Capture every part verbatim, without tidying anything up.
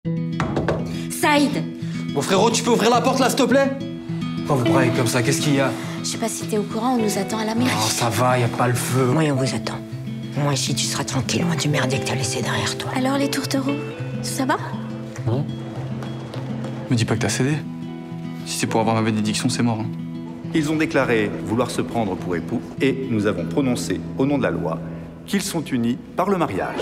Saïd! Bon frérot, tu peux ouvrir la porte là, s'il te plaît? Pourquoi vous braillez comme ça? Qu'est-ce qu'il y a? Je sais pas si t'es au courant, on nous attend à la mairie. Oh, ça va, y a pas le feu. Moi, on vous attend. Moi, ici, tu seras tranquille, loin du merdier que t'as laissé derrière toi. Alors les tourtereaux, ça va? Non. Me dis pas que t'as cédé. Si c'est pour avoir ma bénédiction, c'est mort. Hein. Ils ont déclaré vouloir se prendre pour époux et nous avons prononcé, au nom de la loi, qu'ils sont unis par le mariage.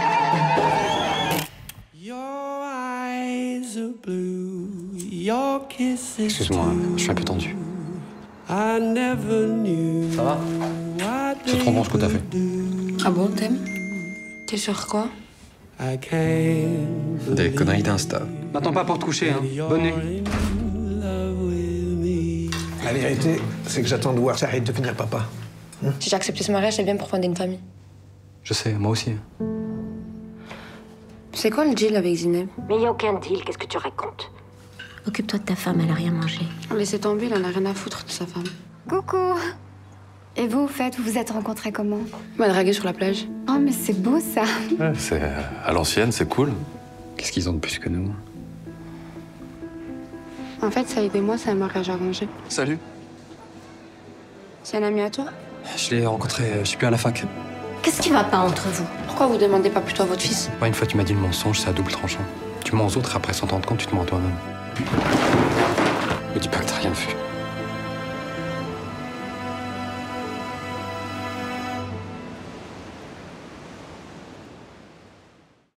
Excuse-moi, je suis un peu tendu. Ça va? C'est trop bon ce que t'as fait. Ah bon, t'aimes? T'es sur quoi? Des conneries d'Insta. M'attends pas pour te coucher, hein. Bonne nuit. La vérité, c'est que j'attends de voir Saïd devenir papa. Hum? Si j'ai accepté ce mariage, c'est bien pour fonder une famille. Je sais, moi aussi. C'est quoi le deal avec Zineb? Mais y a aucun deal, qu'est-ce que tu racontes? Occupe-toi de ta femme, elle a rien mangé. Laissez tomber, elle en a rien à foutre de sa femme. Coucou. Et vous, au fait, vous vous êtes rencontrés comment? On m'a dragué sur la plage. Oh, mais c'est beau, ça. Ouais, c'est euh, à l'ancienne, c'est cool. Qu'est-ce qu'ils ont de plus que nous? En fait, Saïd et moi, c'est un mariage arrangé. Salut. C'est un ami à toi? Je l'ai rencontré, euh, je sais plus, à la fac. Qu'est-ce qui va pas entre vous? Pourquoi vous demandez pas plutôt à votre fils? Ouais, une fois, tu m'as dit le mensonge, c'est à double tranchant. Tu mens aux autres, après, sans t'en rendre compte, tu te mens à toi-même. Me dis pas que t'as rien vu.